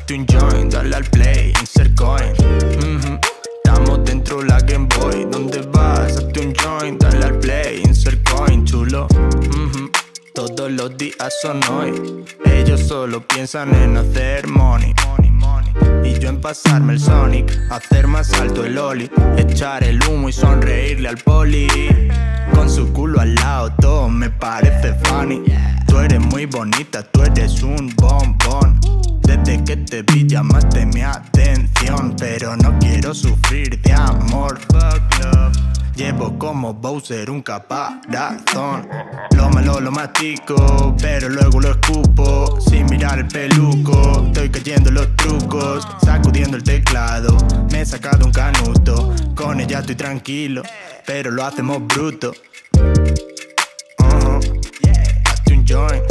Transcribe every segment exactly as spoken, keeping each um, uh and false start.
hazte un joint, dale al play, insert coin. Mm-hmm. Estamos dentro la Game Boy. ¿Dónde vas? Hazte un joint, dale al play, insert coin, chulo. Mm-hmm. Todos los días son hoy. Ellos solo piensan en hacer money, money, money. Y yo en pasarme el Sonic, hacer más alto el Oli, echar el humo y sonreírle al poli. Con su culo al lado todo me parece funny. Tú eres muy bonita, tú eres un bombón. Desde que te vi llamaste mi atención, pero no quiero sufrir de amor. Fuck love. Llevo como Bowser un caparazón. Lo malo lo mastico, pero luego lo escupo. Sin mirar el peluco, estoy cayendo en los trucos. Sacudiendo el teclado, me he sacado un canuto. Con ella estoy tranquilo, pero lo hacemos bruto. uh-huh. Hazte un joint.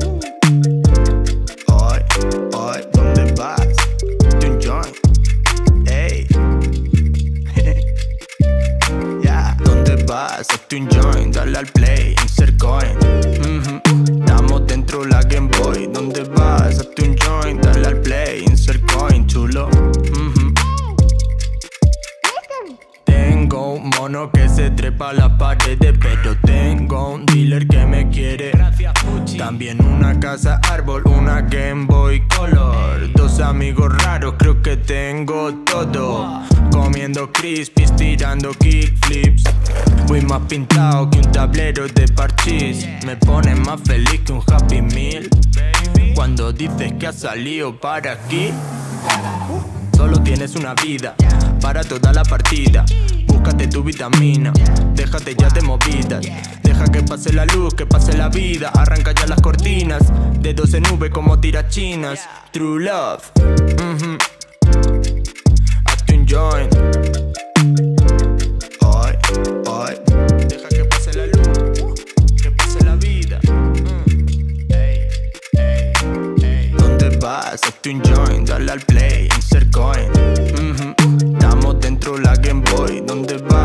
Hoy, hoy, ¿dónde vas? Hazte un joint. Ey. Hazte un joint, dale al play, insert coin. Mm-hmm. Estamos dentro la Game Boy. ¿Dónde vas? Hazte un joint, dale al play, insert coin, chulo. Mm-hmm. Tengo un mono que se trepa a las paredes, pero tengo un dealer que me quiere. También una casa árbol, una Game Boy Color. Dos amigos raros, creo que tengo todo. Comiendo crispies, tirando kickflips. Voy más pintado que un tablero de parchís. Me pone más feliz que un Happy Meal cuando dices que has salido para aquí. Solo tienes una vida para toda la partida. Búscate tu vitamina, déjate ya de movidas. Deja que pase la luz, que pase la vida. Arranca ya las cortinas, dedos en nube como tirachinas. True love. Mm-hmm. Hazte un joint. Hoy, hoy. Deja que pase la luz, que pase la vida. mm. Ey, ey, ey. ¿Dónde vas? Hazte un joint, dale al play, insert coin. Mm-hmm. Estamos dentro la Game Boy. ¿Dónde vas?